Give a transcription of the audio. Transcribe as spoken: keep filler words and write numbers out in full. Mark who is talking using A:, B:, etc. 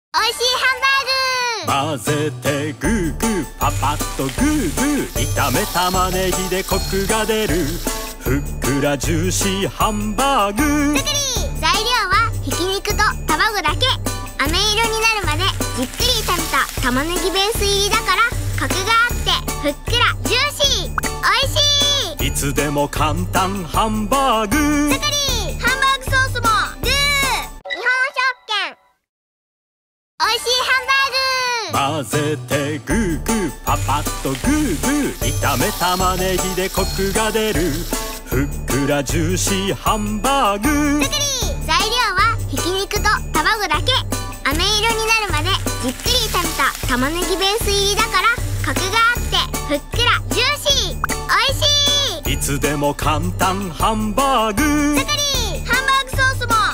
A: おいしいハンバーグ。
B: 混ぜてグーグーパパッとグーグー、炒め玉ねぎでコクが出るふっくらジューシーハンバーグ。
A: 作り材料はひき肉と卵だけ。飴色になるまでじっくり炒めた玉ねぎベース入りだからコクがあってふっくらジューシー、おいしい。
B: いつでも簡単ハンバーグ。
A: 作りハンバーグソースもグー。日本食券。おいしいハンバーグ。
B: 混ぜてグーグーパパッとグーグー、炒め玉ねぎでコクが出るふっくらジューシーハンバーグ。
A: 作り材料はひき肉と卵だけ。飴色になるまでじっくり炒めた玉ねぎベース入りだからコクがあってふっくらジューシー、おいしい。
B: いつでも簡単ハンバーグ。
A: 作りハンバーグソースも